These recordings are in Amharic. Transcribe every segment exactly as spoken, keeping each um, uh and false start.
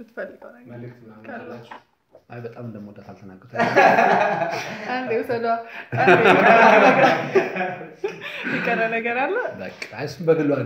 ብትፈልገው ነገር መልእክት ምናምን ካላችሁ አይ በጣም እንደምወዳት አልተናገርኩት አንዴ ወሰዷ ይቀራ ነገር አለ በቃ አይሱም በግሏ አለ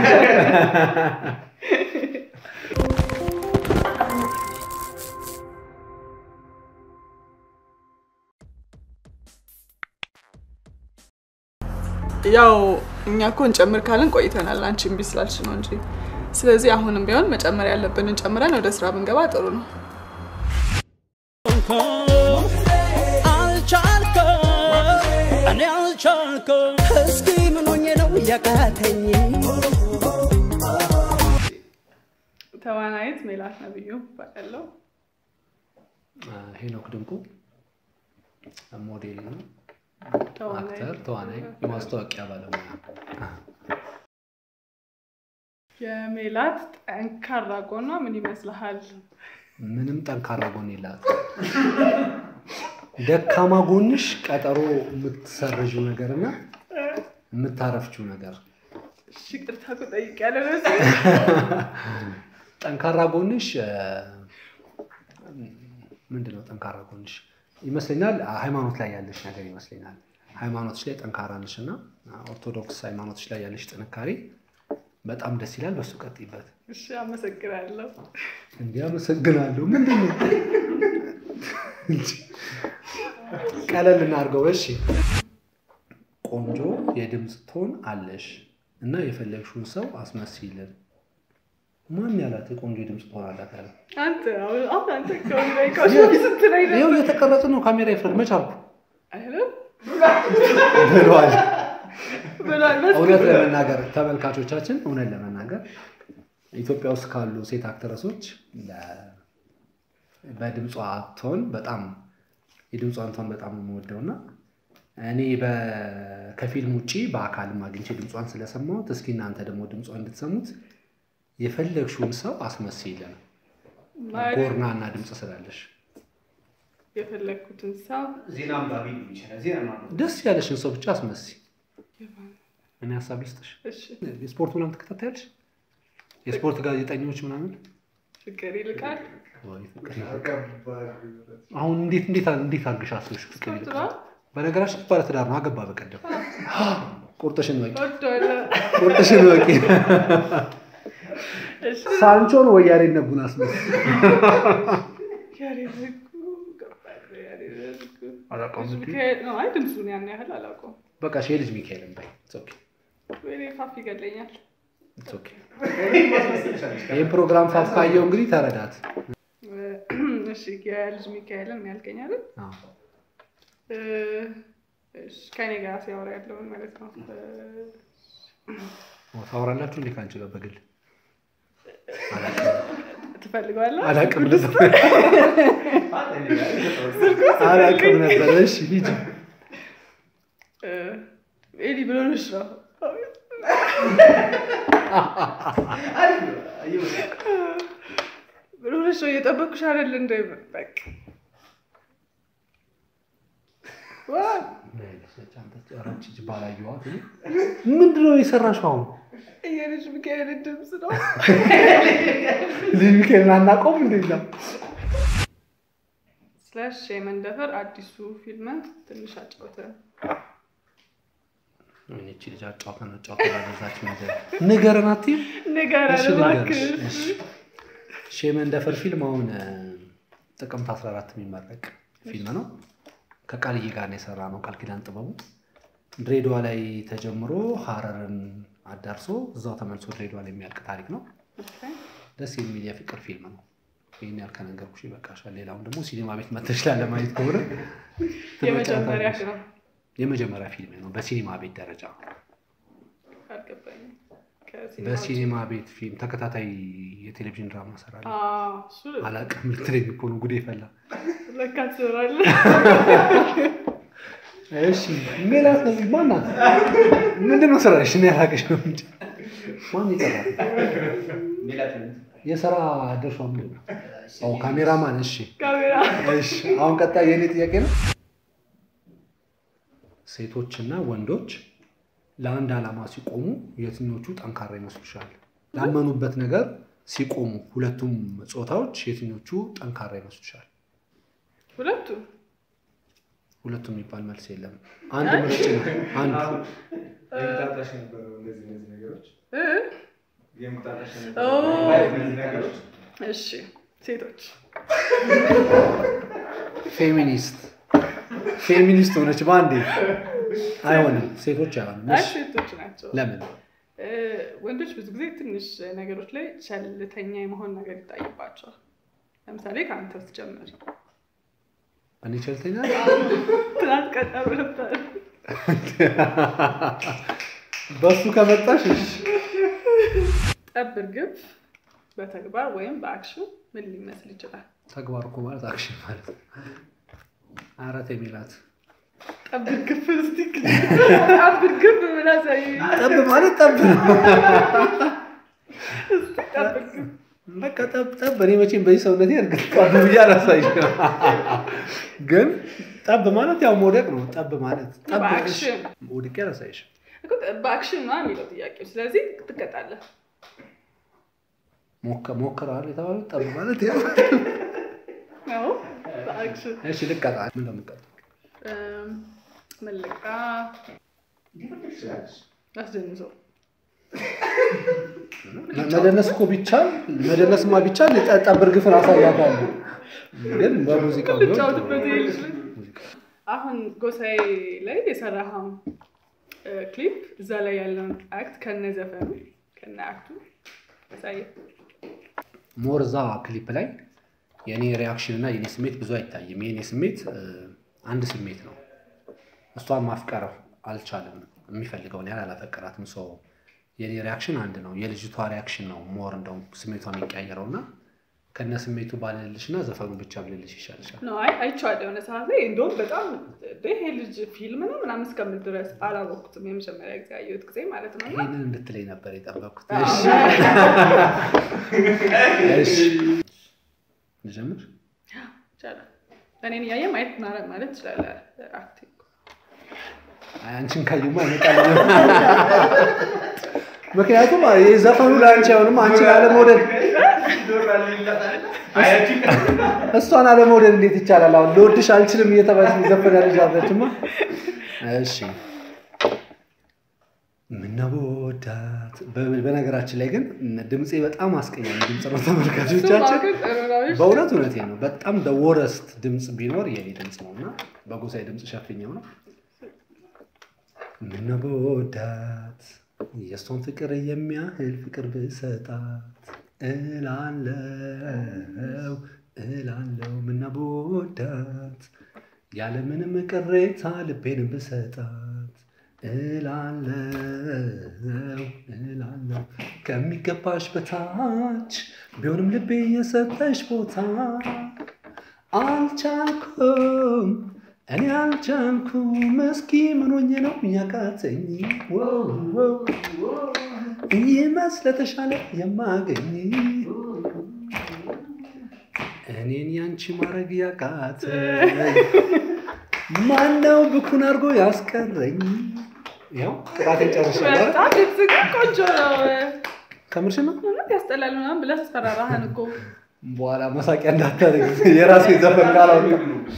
ያው እኛ እኮ እንጨምር ካለን ቆይተናል አንቺ እምቢ ስላልሽ ነው እንጂ ስለዚህ አሁንም ቢሆን መጨመር ያለብንን ጨምረን ወደ ስራ ብንገባ ጥሩ ነው አልቻልኩም እኔ አልቻልኩም እስኪ ምን ሆኜ ነው ያቃተኝ ተዋናይት ሜላት ነብዩ ባለው ሄኖክ ድንቁ ሞዴል ነው አክተር ተዋናይ ማስታወቂያ ባለሙያ የሜላት ጠንካራ ጎኗ ምን ይመስልሃል ምንም ጠንካራ ጎን የላት ደካማ ጎንሽ ቀጠሮ የምትሰርጂው ነገርና የምታረፍጂው ነገር እሺ ቅርታ ቆጠይቃለሁ ለዚህ ጠንካራ ጎንሽ ምንድነው ጠንካራ ጎንሽ ይመስለኛል ሃይማኖት ላይ ያለሽ ነገር ይመስለኛል ሃይማኖትሽ ላይ ጠንካራ ነሽና ኦርቶዶክስ ሃይማኖትሽ ላይ ያለሽ ጥንካሬ በጣም ደስ ይላል በሱ ቀጥይበት እሺ አመሰግናለሁ እንዴ አመሰግናለሁ ምንድነው ቀለል እናርገው እሺ ቆንጆ የድምጽ ቶን አለሽ እና የፈለግሽውን ሰው አስመስይልን ማን ያላት ቆንጆ የድምጽ ቶን አላት አለ አንተ አሁን አንተ ካሜራ ይቆሽ ስትለኝ ነው ይሄው የተቀረጸ ነው ካሜራ ይፈርድ መቻልኩ አይደል ብሏል ብሏል እውነት ለመናገር ተመልካቾቻችን እውነት ለመናገር ኢትዮጵያ ውስጥ ካሉ ሴት አክተረሶች በድምጿ ቶን በጣም የድምጿን ቶን በጣም የምወደውና እኔ በከፊልም ውጪ በአካል ማግኘት ድምጿን ስለሰማሁት እስኪ እናንተ ደግሞ ድምጿን እንድትሰሙት የፈለግሽውን ሰው አስመስይልን ጎርናና ድምጽ ስላለሽ የፈለኩትን ሰው ዜና አንባቢ ይችላል ዜና አንባቢ ደስ ያለሽን ሰው ብቻ አስመስይ እኔ ሐሳብ ልስጥሽ እሺ የስፖርት ምናምን ተከታታያለሽ የስፖርት ጋዜጠኞች ምናምን ፍቅር ይልቃል ወይ ፍቅር አሁን እንዴት እንዴት እንዴት አድርገሽ አስበሽ ፍቅር ይልቃል በነገራችን ባለ ትዳር ነው አገባ በቀደም ቁርጥሽን ወቂ ቁርጥሽን ወቂ እሺ ሳንቾን ወይ ያሬድ ነጉን አስመስ ያሬድ ነጉ ገባለ ያሬድ ነጉ አላውቀውም ነው አይ ድምጹን ያን ያህል አላውቀውም በቃ ሼ ልጅ ሚካኤልን ባይ ኦኬ ወይኔ ፋፍ ይገለኛል ኦኬ ይሄ ፕሮግራም ፋፍ ካየው እንግዲህ ተረዳት እሺ የልጅ ሚካኤልን ያልከኝ አይደል አዎ እሺ ከኔ ጋር ሲያወራ ያለው ማለት ነው ታወራላችሁ እንዴ ካንቺ ጋር በግል ትፈልጋለህ አላውቅም አላውቅም ነበር እሺ ሂጂ ኤሊ ብሎንሽ ነው ብሎንሽ ነው እየጠበኩሽ አይደል እንደ በቃ ዋው አንቺ ባላየዋት ምንድነው የሰራሽው አሁን የልጅ ሚካኤል ድምጽ ነው ልጅ ሚካኤል አናቆም እንደዛ ስላሽ የመንደፈር አዲሱ ፊልም ትንሽ አጫውተን ምን እቺ ልጅ አጫውተን አጫውተን አዛች ነገር ንገረናት ንገረናት እሺ ሸመንደፈር ፊልም አሁን ጥቅምት አስራ አራት የሚመረቅ ፊልም ነው ከቃልዬ ጋር ነው የሰራነው ቃል ኪዳን ጥበቡ ድሬዳዋ ላይ ተጀምሮ ሐረርን አዳርሶ እዛው ተመልሶ ድሬዳዋ ላይ የሚያልቅ ታሪክ ነው ደስ የሚል የፍቅር ፊልም ነው ይሄን ያልከ ነገርኩሽ ይበቃሻል ሌላውን ደግሞ ሲኒማ ቤት መተሽ ለማየት ከሆነ የመጀመሪያ ነው የመጀመሪያ ፊልም ነው በሲኒማ ቤት ደረጃ አልገባኝ በሲኒማ ቤት ፊልም ተከታታይ የቴሌቪዥን ድራማ ሰራለሁ አዎ እሱ አላውቅም ልትለኝ እኮ ነው ጉዴ ፈላ ለካ ሰራለ እሺ ሜላት ነው ማናት ምንድነው ስራሽ እኔ አላውቅሽ ነው እንዴ ማን ይሰራል ሜላት የሰራ ድርሻው ምንድነው አው ካሜራማን እሺ ካሜራ እሺ አሁን ቀጣይ የኔ ጥያቄ ነው ሴቶችና ወንዶች ለአንድ ዓላማ ሲቆሙ የትኞቹ ጠንካራ ይመስሉሻል ላመኑበት ነገር ሲቆሙ ሁለቱም ጾታዎች የትኞቹ ጠንካራ ይመስሉሻል? ሁለቱ ሁለቱም የሚባል መልስ የለም። አንድ ምርጭ ነው። አንድ የምታጣሽ ነበር እንደዚህ እንደዚህ ነገሮች እ የምታጣሽ ኦ ነበር እንደዚህ ነገሮች እሺ ሴቶች ፌሚኒስት ፌሚኒስት ሆነች ባንዴ አይሆንም። ሴቶች አይሆንም። አይ ሴቶች ናቸው። ለምን? ወንዶች ብዙ ጊዜ ትንሽ ነገሮች ላይ ቸልተኛ የመሆን ነገር ይታይባቸዋል። ለምሳሌ ከአንተ ስትጀምር እኔ ቸልተኛ ትናንት ቀጠሮ ነበር በሱ ከመጣሽ እሺ። ጠብ እርግፍ በተግባር ወይም በአክሽን ምን ሊመስል ይችላል? ተግባር እኮ ማለት አክሽን ማለት ነው። አራት የሚላት ጠብ እርግፍ እስቲ ጠብ እርግፍ ብላ ሳይ ጠብ ማለት ጠብ ነው። ጠብ እርግፍ በቃ ጠብ ጠብ እኔ መቼም በዚህ ሰውነቴ እርግጥ ጠብ ብዬ አላሳይሽም። ግን ጠብ ማለት ያው መውደቅ ነው። ጠብ ማለት ጠብ በአክሽን ወድቄ አላሳይሽም እኮ በአክሽን ነው የሚለው ጥያቄው። ስለዚህ ትቀጣለህ። ሞከ ሞከራል የተባለው ጠብ ማለት ያው ነው በአክሽን። እሺ ልቀጣ ምን ለምቀጣ እም መልቃ አስደንዘው መደነስ እኮ ቢቻል መደነስማ ቢቻል ጠብ እርግፍን አሳያታለሁ። ግን በሙዚቃው ልጫወትበት ይልሽ አሁን ጎሳዬ ላይ የሰራኸው ክሊፕ እዛ ላይ ያለውን አክት ከነ ዘፈኑ ከነ አክቱ አሳየ። ሞርዛ ክሊፕ ላይ የኔ ሪአክሽን እና የኔ ስሜት ብዙ አይታይም። የኔ ስሜት አንድ ስሜት ነው። እሷን ማፍቀር አልቻለም። የሚፈልገውን ያህል አላፈቀራትም። ሰው የኔ ሪአክሽን አንድ ነው። የልጅቷ ሪአክሽን ነው ሞር እንደው ስሜቷን የሚቀያየረውና ከነ ስሜቱ ባለልሽና ዘፈኑ ብቻ ብለልሽ ይሻልሻል። ነው አይ አይቻለሁ። የሆነ ሰዓት ላይ እንደውም በጣም ይሄ ልጅ ፊልም ነው ምናምን እስከምል ድረስ አላወቅሁትም። የመጀመሪያ ጊዜ ያየሁት ጊዜ ማለት ነው። ይሄንን እንድትለኝ ነበር የጠበቅኩት። እሺ እሺ ልጀምር። ይቻላል። እኔን እያየ ማየት ማለት ይችላል። አክቲንግ አይ አንቺን ካዩማ አይመጣልኝ። ምክንያቱም የዘፈኑ ላንቺ አይሆንም። አንቺን አለመውደድ እሷን አለመውደድ እንዴት ይቻላል? አሁን ልወድሽ አልችልም እየተባለች ዘፈን ያለሽ አለችማ። እሺ ምነው ወዳት በነገራችን ላይ ግን ድምጼ በጣም አስቀያሚ ድምጽ ነው ተመልካቾቻችን። በእውነት እውነቴን ነው። በጣም the worst ድምጽ ቢኖር የኔ ድምጽ ነውና በጎሳዬ ድምጽ ሸፍኜው ነው። ምነው ወዳት የእሷን ፍቅር የሚያህል ፍቅር ብሰጣት እላለው እላለው ምነው ወዳት ያለምንም ቅሬታ ልቤን ብሰጣት እላለው እላለው ከሚገባሽ በታች ቢሆንም ልቤ የሰጠሽ ቦታ አልቻልኩም እኔ አልቻልኩም እስኪ ምን ሆኜ ነው ያቃተኝ ይመስለተሻለ የማገኝ እኔን ያንቺ ማድረግ ያቃተኝ ማነው ብኩን አድርጎ ያስቀረኝ? ያው ጥቃቴን ጨርሻለሁ። በጣም እዚህ ቆንጆ ነው። ከምርሽ ነው? ምንም ያስጠላል ምናምን ብለህ ስትፈራራህን እኮ በኋላ መሳቂያ እንዳታደርግ የራሴ ዘፈን ካላወጣ።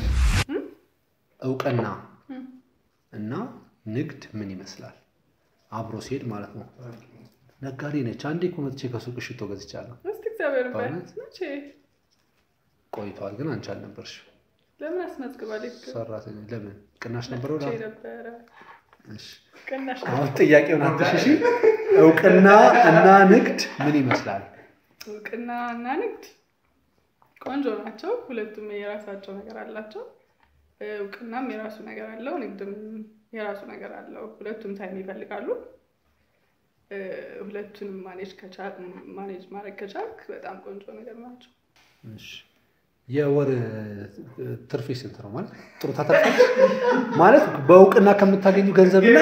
እውቅና እና ንግድ ምን ይመስላል? አብሮ ሲሄድ ማለት ነው። ነጋዴ ነች። አንዴ እኮ መጥቼ ከሱቅ ሽቶ ገዝቻለሁ። እስቲ እግዚአብሔር ይመስገን። መቼ ቆይቷል። ግን አንቺ አልነበርሽ። ለምን አስመዝግባለች? ሰራተኛ ለምን ቅናሽ ነበረው? ነበረ። እሺ ቅናሽ አሁን ጥያቄውን አትሽሺ። እውቅና እና ንግድ ምን ይመስላል? እውቅና እና ንግድ ቆንጆ ናቸው። ሁለቱም የራሳቸው ነገር አላቸው። እውቅናም የራሱ ነገር አለው፣ ንግድም የራሱ ነገር አለው። ሁለቱም ታይም ይፈልጋሉ። ሁለቱንም ማኔጅ ከቻልክ ማኔጅ ማድረግ ከቻልክ በጣም ቆንጆ ነገር ናቸው። እሺ የወር ትርፍ ስንት ነው ማለት? ጥሩ ታተርፋለች ማለት በእውቅና ከምታገኙ ገንዘብና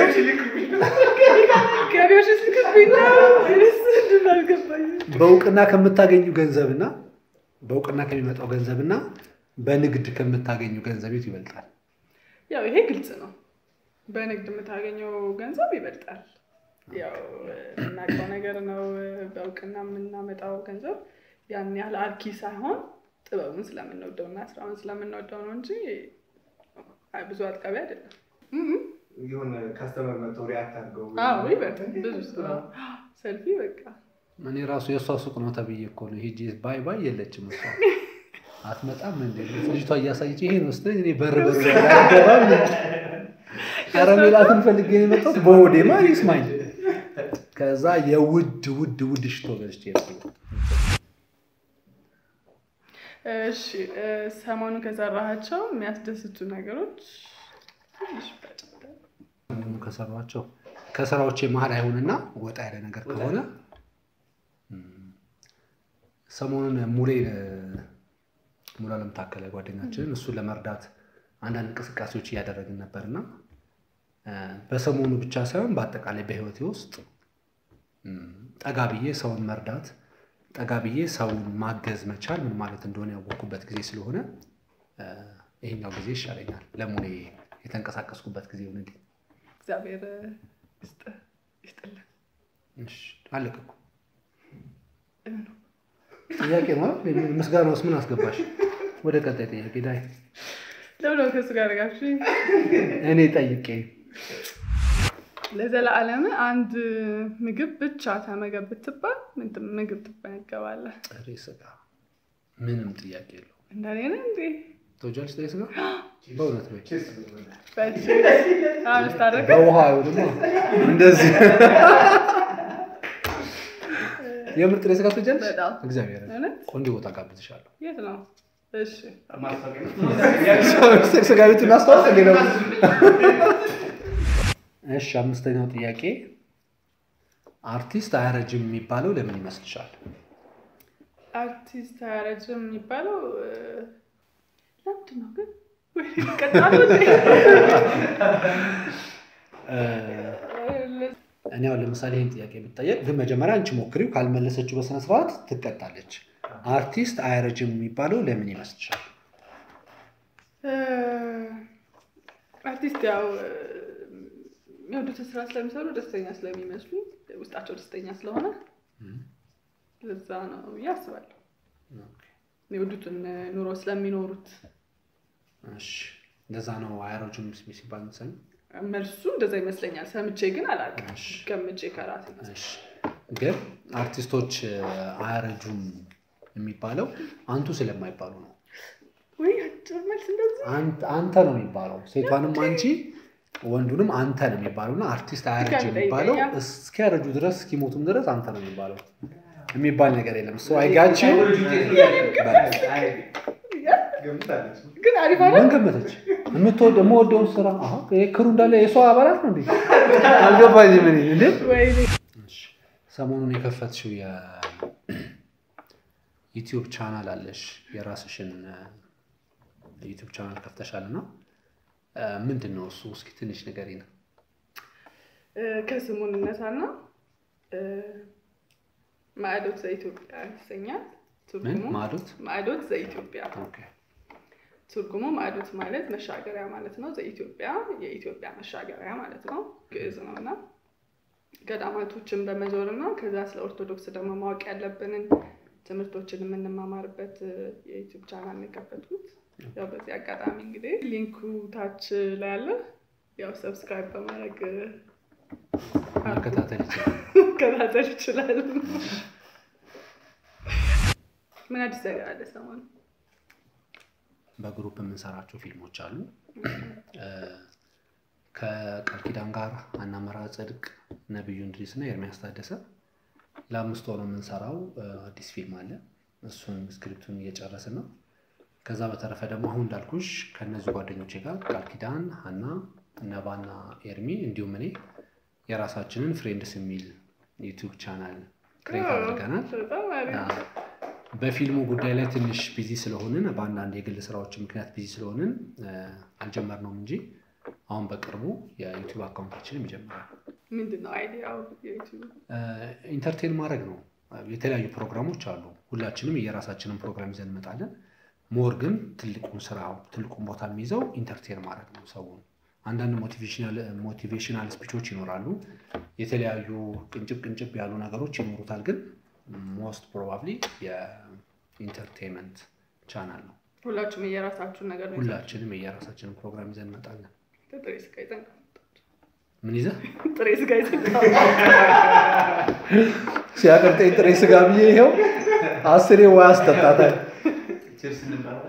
ገቢዎች ስልክብኝ ነው አልገባኝ። በእውቅና ከምታገኙ ገንዘብና በእውቅና ከሚመጣው ገንዘብና በንግድ ከምታገኙ ገንዘብ የቱ ይበልጣል? ያው ይሄ ግልጽ ነው። በንግድ የምታገኘው ገንዘብ ይበልጣል። ያው እናቀው ነገር ነው በእውቅና የምናመጣው ገንዘብ ያን ያህል አርኪ ሳይሆን ጥበቡን ስለምንወደውና ስራውን ስለምንወደው ነው እንጂ ብዙ አጥቃቢ አይደለም። የሆነ ካስተመር መጥቶ ሪአክት አድርገው አዎ ይበቃ ብዙ ስራ ሰልፊ በቃ እኔ ራሱ የሷ ሱቅ ነው ተብዬ እኮ ነው ሄጄ ባይ ባይ የለችም እሷ አትመጣም እንዴ ልጅቷ እያሳየች ይሄ ነው ስትለኝ እኔ በር በር ያደረጋም ከረሜላትን ፈልጌ ነው የመጣሁት በወዴ ማን ይስማኝ ከዛ የውድ ውድ ውድ ሽቶ ገዝቼ ነው። እሺ ሰሞኑን ከሰራሃቸው የሚያስደስቱ ነገሮች ትንሽ በጨበ ከሰራቸው ከስራዎቼ መሃል አይሆንና ወጣ ያለ ነገር ከሆነ ሰሞኑን ሙሌ ሙላለም ታከለ ጓደኛችን እሱን ለመርዳት አንዳንድ እንቅስቃሴዎች እያደረግን ነበርና በሰሞኑ ብቻ ሳይሆን በአጠቃላይ በህይወቴ ውስጥ ጠጋብዬ ሰውን መርዳት ጠጋብዬ ሰውን ማገዝ መቻል ምን ማለት እንደሆነ ያወቅኩበት ጊዜ ስለሆነ ይሄኛው ጊዜ ይሻለኛል ለሙሌ የተንቀሳቀስኩበት ጊዜ ነው እንዴ እግዚአብሔር ይስጥ ይስጥልህ። እሺ አለቀኩ ጥያቄ ነው ምስጋናውስ ምን አስገባሽ ወደ ቀጣይ ጥያቄ ዳይ ለምን ከሱ ጋር ጋርሽ እኔ ጠይቄ ለዘላለም አንድ ምግብ ብቻ ተመገብ ብትባል ምን ምግብ ትመገባለህ? ጥሬ ስጋ ምንም ጥያቄ የለው እንደኔ ነው እንዴ ተወጃለሽ ጥሬ ስጋ በእውነት ነው ፈጭ አሁን ታረቀ በውሃ አይወድማ እንደዚህ የምር ጥሬ ስጋ ተወጃለሽ እግዚአብሔር ቆንጆ ቦታ ጋብዝሻለሁ የት ነው? እሺ ማስተካከል ስጋ ቤት እናስተዋውቅ እንዴ ነው እሺ አምስተኛው ጥያቄ አርቲስት አያረጅም የሚባለው ለምን ይመስልሻል? አርቲስት አያረጅም የሚባለው ለምንድን ነው ግን ወይ ቀጣሉ እኔ አሁን ለምሳሌ ይሄን ጥያቄ ብትጠየቅ ግን መጀመሪያ አንቺ ሞክሪው ካልመለሰችው በስነ ስርዓት ትቀጣለች። አርቲስት አያረጅም የሚባለው ለምን ይመስልሻል? አርቲስት ያው የሚወዱት ስራ ስለሚሰሩ ደስተኛ ስለሚመስሉ ውስጣቸው ደስተኛ ስለሆነ ለዛ ነው ያስባሉ። የሚወዱትን ኑሮ ስለሚኖሩት እሺ እንደዛ ነው አያረጁም ሲባል እንሰን መልሱ እንደዛ ይመስለኛል። ሰምቼ ግን አላውቅም ገምቼ ከራሴ እሺ ግን አርቲስቶች አያረጁም የሚባለው አንቱ ስለማይባሉ ነው ወይ አጭመልስ እንደዚህ አንተ አንተ ነው የሚባለው ሴቷንም አንቺ ወንዱንም አንተ ነው የሚባለውና አርቲስት አያረጅም የሚባለው እስኪያረጁ ድረስ እስኪሞቱም ድረስ አንተ ነው የሚባለው የሚባል ነገር የለም ሰው አይጋችሁ ግን አሪፍ አይደል? ምን ገመተች? የምትወደው የምወደው ስራ አሃ ክሩ እንዳለ የሰው አባላት ነው እንዴ? አልገባኝም እኔ እንዴ? ወይኔ እሺ ሰሞኑን የከፈትሽው የ ዩቲዩብ ቻናል አለሽ የራስሽን ዩቲዩብ ቻናል ከፍተሻልና ምንድነው እሱ እስኪ ትንሽ ንገሪኝ። ከስሙን እነሳና ማዕዶት ዘኢትዮጵያ ይሰኛል። ምን ማዕዶት? ማዕዶት ዘኢትዮጵያ ኦኬ ትርጉሙ ማዕዶት ማለት መሻገሪያ ማለት ነው። ዘኢትዮጵያ የኢትዮጵያ መሻገሪያ ማለት ነው። ግዕዝ ነውና ገዳማቶችን በመዞርና ከዛ ስለ ኦርቶዶክስ ደግሞ ማወቅ ያለብንን ትምህርቶችን የምንማማርበት የዩቲዩብ ቻናል ነው የከፈትኩት። ያው በዚህ አጋጣሚ እንግዲህ ሊንኩ ታች ላይ አለ። ያው ሰብስክራይብ በማድረግ መከታተል ይችላል መከታተል ይችላል። ምን አዲስ ነገር አለ ሰሞኑን? በግሩፕ የምንሰራቸው ፊልሞች አሉ። ከቃል ኪዳን ጋር አናመራ ጽድቅ ነብዩ እንድሪስ እና ኤርሚያስ ታደሰ ለአምስት ወር የምንሰራው አዲስ ፊልም አለ። እሱን ስክሪፕቱን እየጨረስን ነው። ከዛ በተረፈ ደግሞ አሁን እንዳልኩሽ ከነዚህ ጓደኞቼ ጋር ቃል ኪዳን ሀና ነባና ኤርሚ እንዲሁም እኔ የራሳችንን ፍሬንድስ የሚል ዩቲዩብ ቻናል ክሬት አድርገናል። በፊልሙ ጉዳይ ላይ ትንሽ ቢዚ ስለሆንን በአንዳንድ የግል ስራዎች ምክንያት ቢዚ ስለሆንን አልጀመርነውም እንጂ አሁን በቅርቡ የዩቲዩብ አካውንታችንን ይጀምራል። ምንድነው አይዲያው? የዩቲዩብ ኢንተርቴን ማድረግ ነው። የተለያዩ ፕሮግራሞች አሉ። ሁላችንም የራሳችንን ፕሮግራም ይዘን እንመጣለን። ሞር ግን ትልቁን ስራው ትልቁን ቦታ የሚይዘው ኢንተርቴን ማድረግ ነው። ሰውን አንዳንድ ሞቲቬሽናል ሞቲቬሽናል ስፒቾች ይኖራሉ የተለያዩ ቅንጭብ ቅንጭብ ያሉ ነገሮች ይኖሩታል ግን ሞስት ፕሮባብሊ የኢንተርቴይንመንት ቻናል ነው ሁላችንም የራሳችሁን ነገር ነው ሁላችንም የራሳችንን ፕሮግራም ይዘን እንመጣለን ጥሬ ስጋ ይዘን ምን ይዘህ ጥሬ ስጋ ይዘን ሲያቀርጠኝ ጥሬ ስጋ ብዬ ይሄው አስሬ ወይ አስጠጣታል ቺርስ እንባል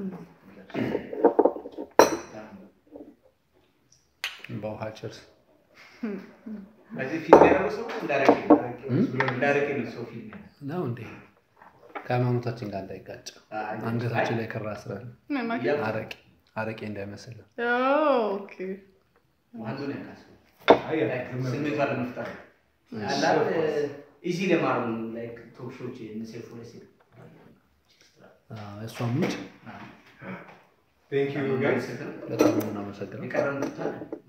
በውሃ ቺርስ በዚህ ፊልም ያለው ሰው እንዳረከ እንዳረከ ነው ሰው ፊልም ነው እንዴ ከሃይማኖታችን ጋር እንዳይጋጭ አንገታችን ላይ ክር አስረን አረቄ አረቄ እንዳይመስል ኦኬ ዋንዱን ያካስ አይ ስሜት ባለ መፍጠር አላል ኢዚ ለማረም ላይክ ቶክ ሾዎች እነሰፉ ለሲ አዎ እሷም ሙት Thank you guys በጣም ነው እናመሰግናለን ይቀርምታል